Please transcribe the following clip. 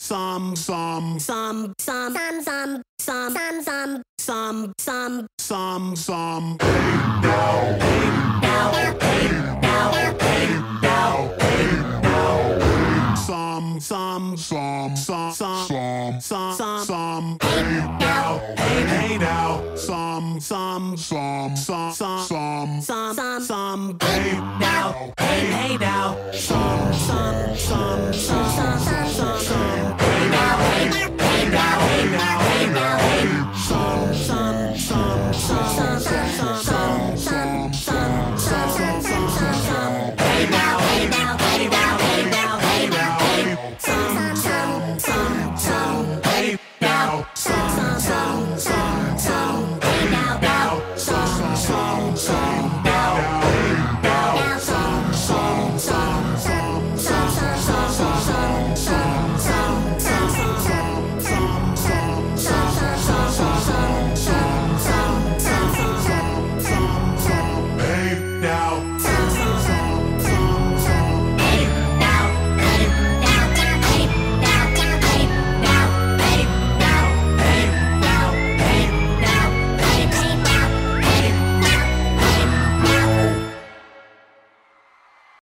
some, some, some, some, some, some, some, some, some, some, some, some, some. hey now, hey now, hey now, hey now, hey now, some, some, some, some, some, some, some. hey now, Hey now, some, some, some, some, some, some, some. hey now, hey now, Some, some, some, some, some, some, some. hey now, hey now, hey now, hey now, hey now, Some, some, some, some, some, some, some, some, some, some, some. hey now, hey now, hey now, hey now, hey now, Some, some, some.